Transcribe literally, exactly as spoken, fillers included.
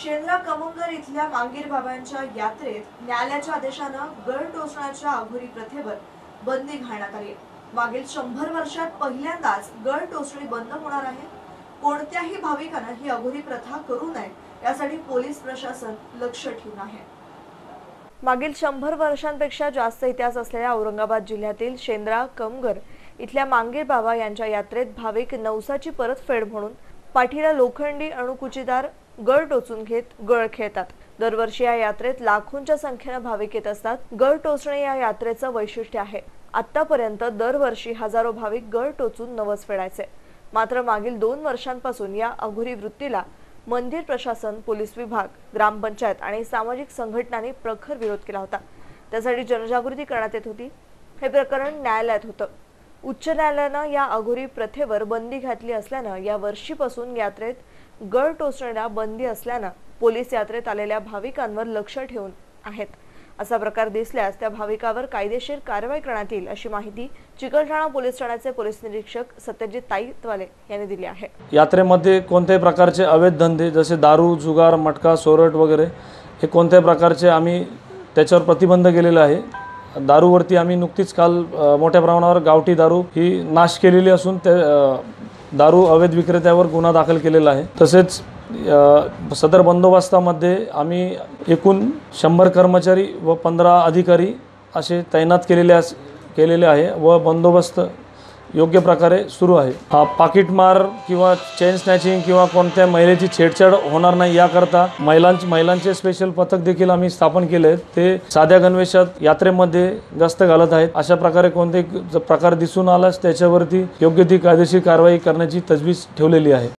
शेंद्रा कमुंगर इथल्या मांगीर बाबांच्या यात्रेत न्यायालयाच्या आदेशानं गळ टोचण्याच्या अघोरी प्रथेवर बंदी घालण्यात आली। मागील शंभर वर्षात पहिल्यांदाच गळ टोचणी बंद होणार आहे। कोणत्याही भाविकांना ही अघोरी प्रथा करू नये यासाठी पोलीस प्रशासन लक्ष ठेवून आहे। मागील शंभर वर्षांपेक्षा जास्त इतिहास असलेल्या औरंगाबाद जिल्ह्यातील शेंद्रा कमगर इथल्या मांगीर बाबा यांच्या यात्रेत भाविक नवसाची परतफेड म्हणून पाठीला लोखंडी अणुकुचीदार गळ टोचून घेत गळ खेळतात। दरवर्षी या यात्रेत लाखोंच्या संख्येने भाविक येत असतात। गळ टोचणे या यात्रेचं वैशिष्ट्य आहे। आतापर्यंत दरवर्षी हजारो भाविक गळ टोचून नवस फेडायचे, मात्र मागील दोन वर्षांपासून या अघोरी वृत्तीला मंदिर प्रशासन, पोलीस विभाग, ग्रामपंचायत आणि सामाजिक संघटनांनी प्रखर विरोध केला होता। त्यासाठी जनजागृती करण्यात येत होती। हे प्रकरण न्यायालयात होतं। उच्च न्यायालयानं या अघोरी प्रथेवर बंदी घातली असल्यानं या वर्षीपासून यात्रेत गळ टोचण्याला बंदी असल्यानं पोलीस यात्रेत आलेल्या भाविकांवर लक्ष ठेवून आहेत। असा प्रकार दिसल्यास त्या भाविकावर कायदेशीर कारवाई करण्यात येईल अशी माहिती चिकलठाणा पोलीस ठाण्याचे पोलीस निरीक्षक सत्यजित ताईतवाले यांनी दिली आहे। यात्रेमध्ये कोणत्याही प्रकारचे अवैध धंदे जसे दारू, जुगार, मटका, सोरट वगैरे हे कोणत्याही प्रकारचे आम्ही त्याच्यावर प्रतिबंध केलेला आहे। दारूवरती आम्ही नुकतीच काल मोठ्या प्रमाणावर गावठी दारू ही नाश केलेली असून ते दारू अवैध विक्रेत्यावर गुन्हा दाखल केलेला आहे। तसेच सदर बंदोबस्तामध्ये आम्ही एकूण शंभर कर्मचारी व पंधरा अधिकारी असे तैनात केलेले केलेले आहे व बंदोबस्त योग्य प्रकारे सुरू आहे। हा पाकिटमार किंवा चेन स्नॅचिंग किंवा कोणत्या महिलेची छेडछाड होणार नाही याकरता महिलांचे महिलांचे स्पेशल पथक देखील आम्ही स्थापन केले आहेत। ते साध्या गणवेशात यात्रेमध्ये गस्त घालत आहेत। अशा प्रकारे कोणते प्रकार दिसून आल्यास त्याच्यावरती योग्य ती कायदेशीर कारवाई करण्याची तजवीज ठेवलेली आहे।